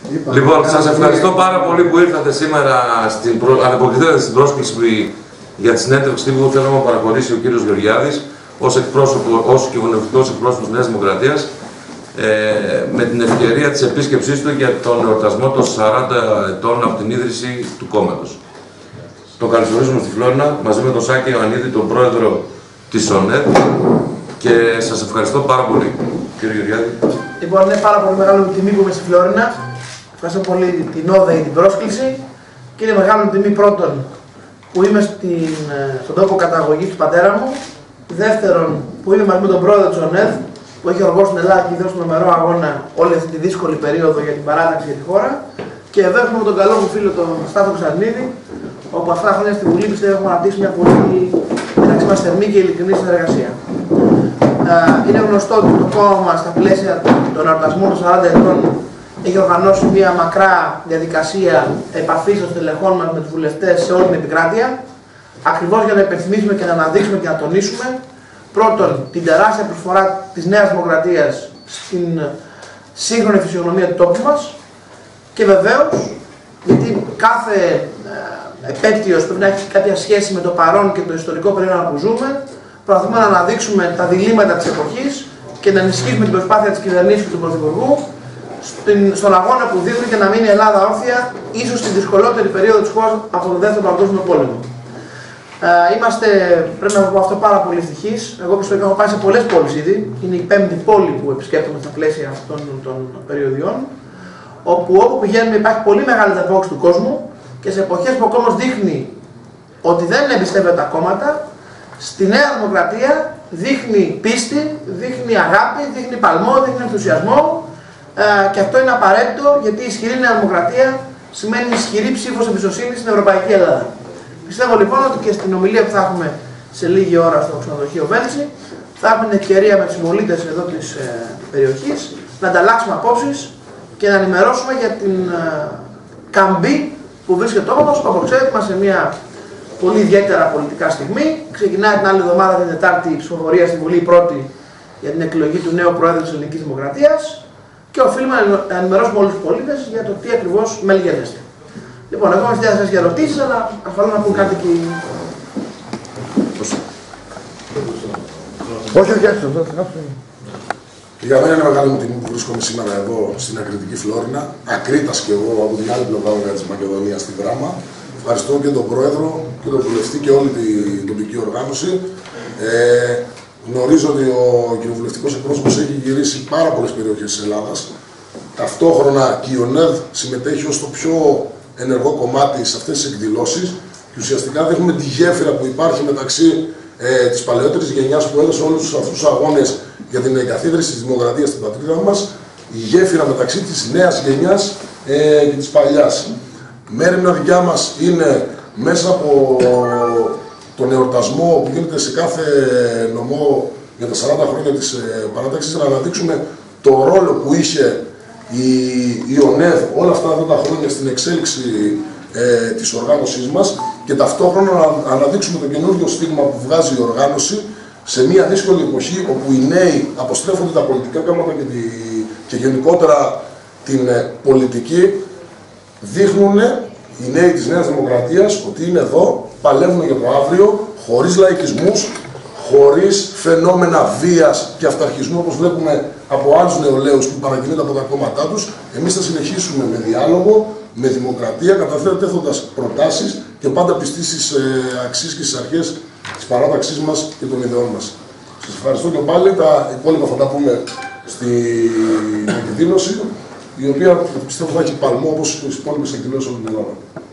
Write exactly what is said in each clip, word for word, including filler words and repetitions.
Λοιπόν, σας ευχαριστώ πάρα πολύ που ήρθατε σήμερα στην προ... ανεποκριτήρατε στην πρόσκληση για τη συνέντευξη τύπου που θέλω να παραχωρήσει ο κύριος Γεωργιάδης ως εκπρόσωπο, ως κοινοβουλευτικός εκπρόσωπος της Νέας Δημοκρατίας ε, με την ευκαιρία της επίσκεψής του για τον εορτασμό των σαράντα ετών από την ίδρυση του κόμματος. Τον καλωσορίζουμε στη Φλόρινα μαζί με τον Σάκη Ιωαννίδη, τον πρόεδρο της ΟΝΕΔ, και σας ευχαριστώ πάρα πολύ. Κύριε Γεωργιάδη. Λοιπόν, είναι πάρα πολύ μεγάλο τιμή που είμαι στη Φλόρινα. Ευχαριστώ πολύ την ΟΔΕ για την πρόσκληση και είναι μεγάλο τιμή πρώτον που είμαι στην, στον τόπο καταγωγής του πατέρα μου. Δεύτερον, που είμαι μαζί με τον πρόεδρο της ΟΝΕΔ που έχει οργώσει στην Ελλάδα και δώσει τον μερό αγώνα όλη αυτή τη δύσκολη περίοδο για την παράταξη για τη χώρα. Και εδώ έχουμε τον καλό μου φίλο τον Στάθο Κωνσταντινίδη, όπου αυτά τα χρόνια στη Βουλή πιστεύω έχουμε αναπτύξει μια πολύ μεταξύ μας θερμή και ειλικρινή συνεργασία. Είναι γνωστό ότι το κόμμα μας στα πλαίσια των εορτασμών των σαράντα ετών έχει οργανώσει μια μακρά διαδικασία επαφής των στελεχών μας με τους βουλευτές σε όλη την επικράτεια, ακριβώς για να υπενθυμίσουμε και να αναδείξουμε και να τονίσουμε πρώτον την τεράστια προσφορά της Νέας Δημοκρατίας στην σύγχρονη φυσιογνωμία του τόπου μας και βεβαίως γιατί κάθε επέτειος πρέπει να έχει κάποια σχέση με το παρόν και το ιστορικό περίοδο που ζούμε. Προσπαθούμε να αναδείξουμε τα διλήμματα της εποχής και να ενισχύσουμε την προσπάθεια της κυβερνήσεως και του Πρωθυπουργού στον αγώνα που δίνουν και να μείνει η Ελλάδα όρθια, ίσως στην δυσκολότερη περίοδο της χώρας από τον Δεύτερο Παγκόσμιο Πόλεμο. Ε, είμαστε, πρέπει να πω αυτό, πάρα πολύ ευτυχείς. Εγώ προσωπικά έχω πάει σε πολλές πόλεις ήδη. Είναι η πέμπτη πόλη που επισκέπτομαι στα πλαίσια αυτών των περιοδιών. Όπου όπου πηγαίνουμε υπάρχει πολύ μεγάλη ανταπόκριση του κόσμου και σε εποχές που ο κόσμος δείχνει ότι δεν εμπιστεύεται τα κόμματα. Στη Νέα Δημοκρατία δείχνει πίστη, δείχνει αγάπη, δείχνει παλμό, δείχνει ενθουσιασμό ε, και αυτό είναι απαραίτητο γιατί η ισχυρή Νέα Δημοκρατία σημαίνει ισχυρή ψήφος εμπιστοσύνης στην Ευρωπαϊκή Ελλάδα. Πιστεύω λοιπόν ότι και στην ομιλία που θα έχουμε σε λίγη ώρα στο ξενοδοχείο Βέλτσι θα έχουμε την ευκαιρία με τους συμπολίτες εδώ της ε, περιοχής να ανταλλάξουμε απόψεις και να ενημερώσουμε για την ε, καμπή που βρίσκεται όμως, που ξέρετε μας σε μια πολύ ιδιαίτερα πολιτικά στιγμή. Ξεκινάει την άλλη εβδομάδα, την Τετάρτη, η ψηφοφορία στη Βουλή, η πρώτη για την εκλογή του νέου Προέδρου της Ελληνικής Δημοκρατίας και οφείλουμε να ενημερώσουμε όλους τους πολίτες για το τι ακριβώς μελγένεστε. Λοιπόν, εγώ είμαι στη διάθεση για ερωτήσεις, αλλά ασφαλώς να πούν κάτι και. Όχι, όχι, όχι. Για μένα είναι μεγάλη μου τιμή που βρίσκομαι σήμερα εδώ στην ακριτική Φλόρινα, ακρίτας και εγώ από την άλλη πλευρά της Μακεδονίας στην Δράμα. Ευχαριστώ και τον Πρόεδρο και τον Βουλευτή και όλη την τοπική οργάνωση. Ε, γνωρίζω ότι ο κοινοβουλευτικός εκπρόσωπος έχει γυρίσει πάρα πολλές περιοχές της Ελλάδας. Ταυτόχρονα και η ΟΝΕΔ συμμετέχει ως το πιο ενεργό κομμάτι σε αυτές τις εκδηλώσεις και ουσιαστικά δείχνουμε τη γέφυρα που υπάρχει μεταξύ ε, της παλαιότερης γενιάς που έδωσε όλους αυτούς τους αγώνες για την εγκαθίδρυση της δημοκρατίας στην πατρίδα μας, η γέφυρα μεταξύ της νέας γενιάς ε, και της παλιάς. Μέρημνα δικιά μας είναι μέσα από τον εορτασμό που γίνεται σε κάθε νομό για τα σαράντα χρόνια της ε, παράταξης να αναδείξουμε το ρόλο που είχε η, η ΟΝΕΔ όλα αυτά τα χρόνια στην εξέλιξη ε, της οργάνωσής μας και ταυτόχρονα να αναδείξουμε το καινούργιο στίγμα που βγάζει η οργάνωση σε μια δύσκολη εποχή όπου οι νέοι αποστρέφονται τα πολιτικά κόμματα και, τη, και γενικότερα την ε, πολιτική. Δείχνουν οι νέοι της Νέας Δημοκρατίας ότι είναι εδώ, παλεύουν για το αύριο, χωρίς λαϊκισμούς, χωρίς φαινόμενα βίας και αυταρχισμού όπως βλέπουμε από άλλους νεολαίους που παρακινούνται από τα κόμματά τους. Εμείς θα συνεχίσουμε με διάλογο, με δημοκρατία, καταθέτοντας προτάσεις και πάντα πιστοί στις ε, αξίες και στις αρχές της παράταξής μας και των ιδεών μας. Σας ευχαριστώ και πάλι. Τα υπόλοιπα θα τα πούμε στην εκδήλωση, η οποία πιστεύω θα έχει παλμό όπως τις υπόλοιπες εκδηλώσεις όλη την Ελλάδα.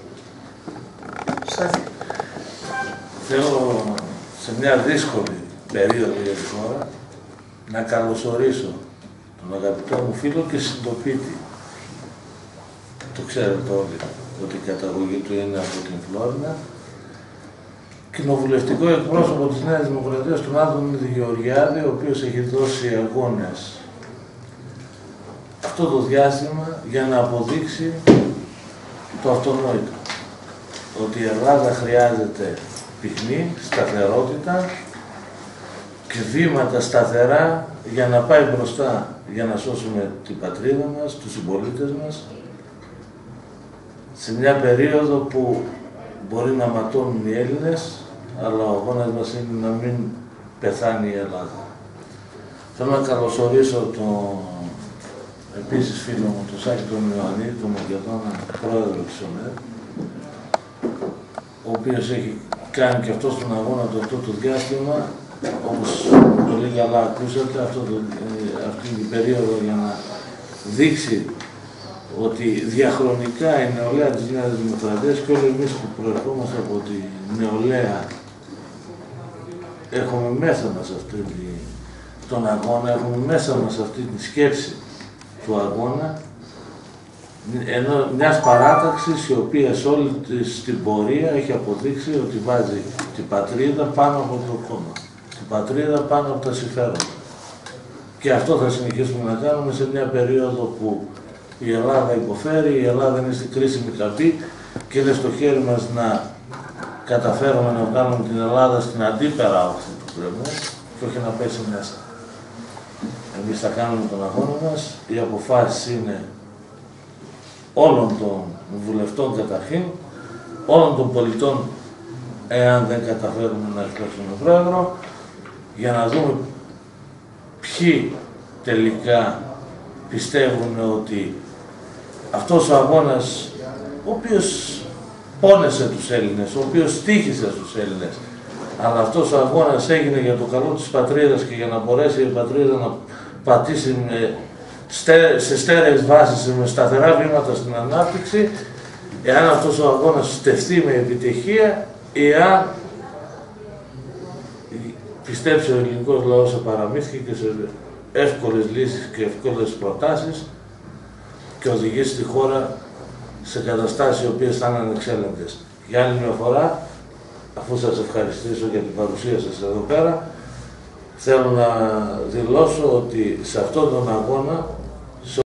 Θέλω σε μια δύσκολη περίοδο για τη χώρα να καλωσορίσω τον αγαπητό μου φίλο και συντοπίτη. Το ξέρετε όλοι ότι η καταγωγή του είναι από την Φλόρινα. Κοινοβουλευτικό εκπρόσωπο της Νέας Δημοκρατίας, τον Άδωνη Γεωργιάδη, ο οποίος έχει δώσει αγώνες αυτό το διάστημα για να αποδείξει το αυτονόητο. Ότι η Ελλάδα χρειάζεται πυκνή, σταθερότητα και βήματα σταθερά για να πάει μπροστά, για να σώσουμε την πατρίδα μας, τους συμπολίτες μας σε μια περίοδο που μπορεί να ματώνουν οι Έλληνες, αλλά ο αγώνας μας είναι να μην πεθάνει η Ελλάδα. Θέλω να καλωσορίσω τον επίσης φίλο μου, τον Σάκη τον Ιωαννίδη, τον Μακεδόνα, πρόεδρο της ΟΝΕΔ, ο οποίος έχει κάνει και αυτό τον αγώνα το αυτό το διάστημα, όπως πολύ καλά ακούσατε, αυτό το, αυτή την περίοδο για να δείξει ότι διαχρονικά η νεολαία της Νέας Δημοκρατίας και όλοι εμείς που προερχόμαστε από τη νεολαία έχουμε μέσα μας αυτή τον αγώνα, έχουμε μέσα μας αυτή τη σκέψη του αγώνα, ενώ μιας παράταξης η οποία σε όλη της την πορεία έχει αποδείξει ότι βάζει την πατρίδα πάνω από το κόμμα, την πατρίδα πάνω από τα συμφέροντα. Και αυτό θα συνεχίσουμε να κάνουμε σε μια περίοδο που η Ελλάδα υποφέρει, η Ελλάδα είναι στην κρίσιμη καμπή και είναι στο χέρι μας να καταφέρουμε να βγάλουμε την Ελλάδα στην αντίπερα όχθη του κρεμού και όχι να πέσει μέσα. Εμείς θα κάνουμε τον αγώνα μας, οι αποφάσεις είναι όλων των βουλευτών καταρχήν, όλων των πολιτών εάν δεν καταφέρουμε να εκλέξουμε τον πρόεδρο, για να δούμε ποιοι τελικά πιστεύουν ότι αυτός ο αγώνας, ο οποίος πόνεσε τους Έλληνες, ο οποίος στοίχησε στους Έλληνες, αλλά αυτός ο αγώνας έγινε για το καλό της πατρίδας και για να μπορέσει η πατρίδα να πατήσει με, σε στέρεες βάσεις, με σταθερά βήματα στην ανάπτυξη, εάν αυτός ο αγώνας στεφθεί με επιτυχία, εάν πιστέψει ο ελληνικός λαός σε παραμύθια και σε εύκολες λύσεις και εύκολες προτάσεις και οδηγήσει τη χώρα σε καταστάσεις οι οποίες θα είναι ανεξέλεγκτες. Για άλλη μια φορά, αφού σας ευχαριστήσω για την παρουσία σας εδώ πέρα, θέλω να δηλώσω ότι σε αυτόν τον αγώνα